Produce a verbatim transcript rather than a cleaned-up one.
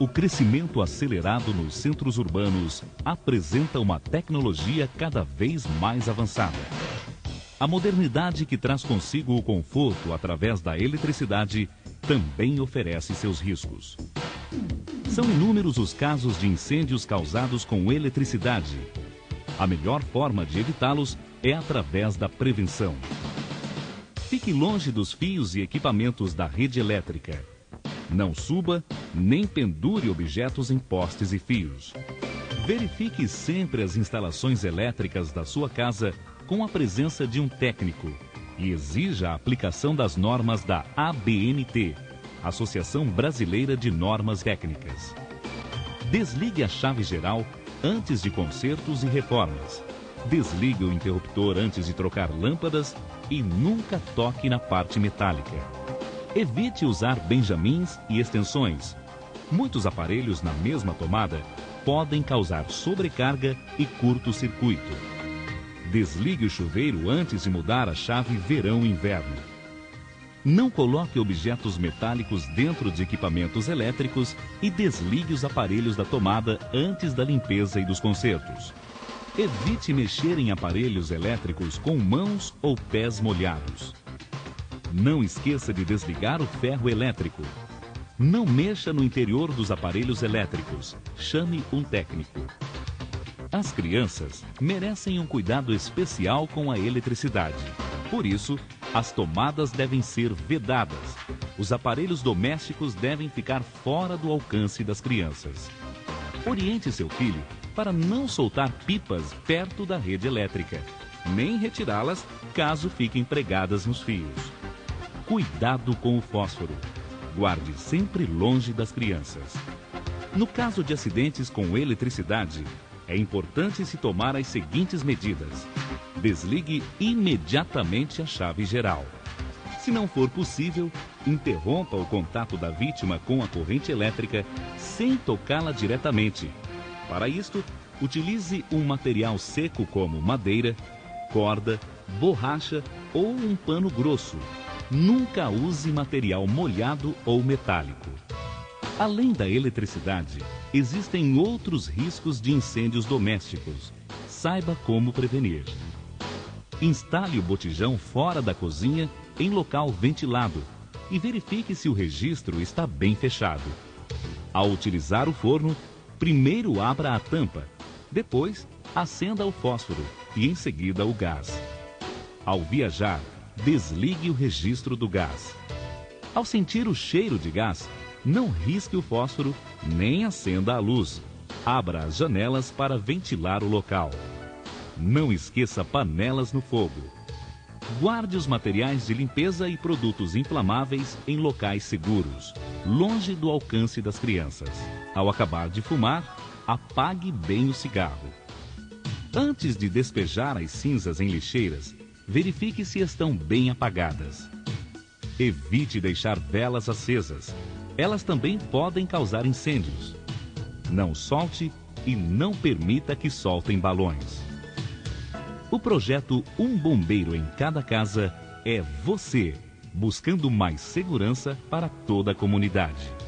O crescimento acelerado nos centros urbanos apresenta uma tecnologia cada vez mais avançada. A modernidade que traz consigo o conforto através da eletricidade também oferece seus riscos. São inúmeros os casos de incêndios causados com eletricidade. A melhor forma de evitá-los é através da prevenção. Fique longe dos fios e equipamentos da rede elétrica. Não suba nem pendure objetos em postes e fios. Verifique sempre as instalações elétricas da sua casa com a presença de um técnico e exija a aplicação das normas da A B N T, Associação Brasileira de Normas Técnicas. Desligue a chave geral antes de consertos e reformas. Desligue o interruptor antes de trocar lâmpadas e nunca toque na parte metálica. Evite usar benjamins e extensões. Muitos aparelhos na mesma tomada podem causar sobrecarga e curto-circuito. Desligue o chuveiro antes de mudar a chave verão-inverno. Não coloque objetos metálicos dentro de equipamentos elétricos e desligue os aparelhos da tomada antes da limpeza e dos consertos. Evite mexer em aparelhos elétricos com mãos ou pés molhados. Não esqueça de desligar o ferro elétrico. Não mexa no interior dos aparelhos elétricos. Chame um técnico. As crianças merecem um cuidado especial com a eletricidade. Por isso, as tomadas devem ser vedadas. Os aparelhos domésticos devem ficar fora do alcance das crianças. Oriente seu filho para não soltar pipas perto da rede elétrica, nem retirá-las caso fiquem pregadas nos fios. Cuidado com o fósforo. Guarde sempre longe das crianças. No caso de acidentes com eletricidade, é importante se tomar as seguintes medidas. Desligue imediatamente a chave geral. Se não for possível, interrompa o contato da vítima com a corrente elétrica sem tocá-la diretamente. Para isto, utilize um material seco como madeira, corda, borracha ou um pano grosso. Nunca use material molhado ou metálico. Além da eletricidade, existem outros riscos de incêndios domésticos. Saiba como prevenir. Instale o botijão fora da cozinha em local ventilado e verifique se o registro está bem fechado. Ao utilizar o forno, primeiro abra a tampa, depois acenda o fósforo e em seguida o gás. Ao viajar, desligue o registro do gás. Ao sentir o cheiro de gás, não risque o fósforo nem acenda a luz. Abra as janelas para ventilar o local. Não esqueça panelas no fogo. Guarde os materiais de limpeza e produtos inflamáveis em locais seguros, longe do alcance das crianças. Ao acabar de fumar, apague bem o cigarro. Antes de despejar as cinzas em lixeiras, verifique se estão bem apagadas. Evite deixar velas acesas. Elas também podem causar incêndios. Não solte e não permita que soltem balões. O projeto Um Bombeiro em Cada Casa é você, buscando mais segurança para toda a comunidade.